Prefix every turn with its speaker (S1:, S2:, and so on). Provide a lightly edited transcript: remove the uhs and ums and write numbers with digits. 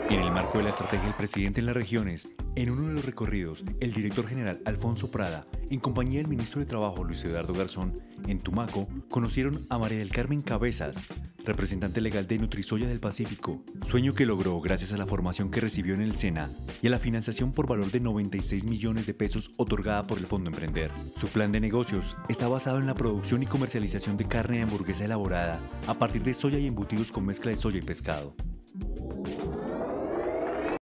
S1: En el marco de la estrategia del presidente en las regiones, en uno de los recorridos, el director general Alfonso Prada, en compañía del ministro de Trabajo Luis Eduardo Garzón, en Tumaco, conocieron a María del Carmen Cabezas, representante legal de Nutrisoya del Pacífico, sueño que logró gracias a la formación que recibió en el SENA y a la financiación por valor de 96 millones de pesos otorgada por el Fondo Emprender. Su plan de negocios está basado en la producción y comercialización de carne de hamburguesa elaborada a partir de soya y embutidos con mezcla de soya y pescado.